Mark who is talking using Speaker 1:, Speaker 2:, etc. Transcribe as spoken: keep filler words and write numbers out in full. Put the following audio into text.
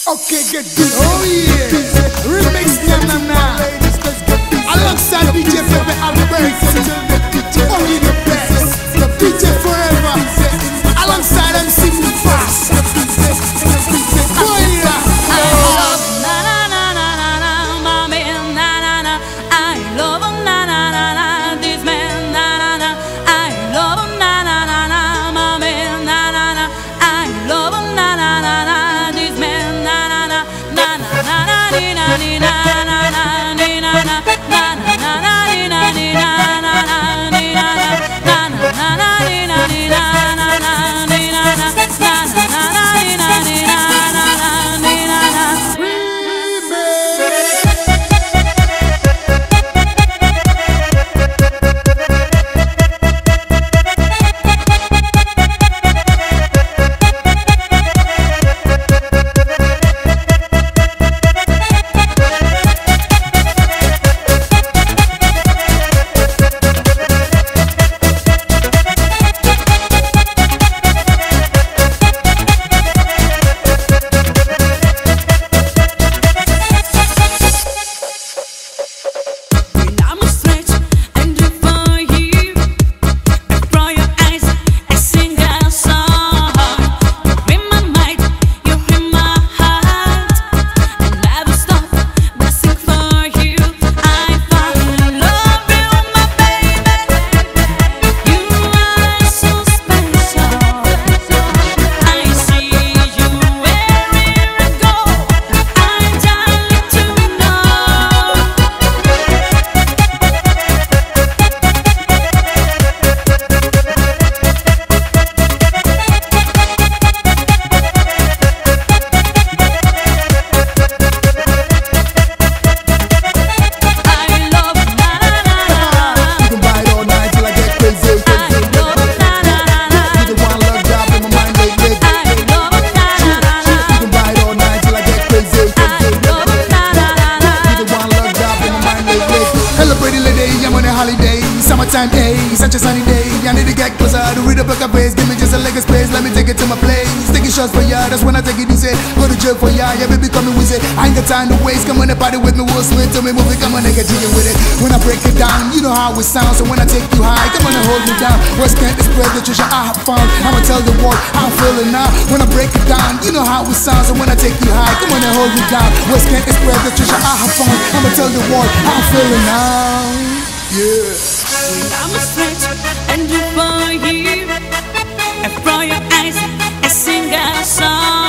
Speaker 1: Okay, get this. Oh yeah. Remix na na na. Alongside D J Pepe Albert. Only the best. D J Forever. Alongside M C Fast. Oh yeah.
Speaker 2: Na na na na na na, my man, na na na. I love him, na na na na. This man, na na na. I love him, na na na na. My man, na na na. I love him, na na na na. This man, na na na. Na na na na, ni na ni na na na ni na na. Na na na na, ni na ni na na na ni na na. Na na na na, ni na ni na na na ni na na. Na na na na, ni na ni na na na ni na na.
Speaker 1: Summertime day, such a sunny day. I need to get closer to read up like a bass. Give me just a leg of space, let me take it to my place. Taking shots for ya, that's when I take it easy. Go to jail for ya, yeah baby coming with it. I ain't got time to waste, come on and party with me, we'll swing to me, move it, come on and get jiggy with it. When I break it down, you know how it sounds. So when I take you high, come on and hold me down. What's can't express the treasure I have found. I'ma tell the world how I'm feeling now. When I break it down, you know how it sounds. So when I take you high, come on and hold me down. What's can't express the treasure I have found. I'ma tell the world how I'm feeling now. Yeah.
Speaker 2: I'm a stretch and do for you, and from your eyes I sing a song.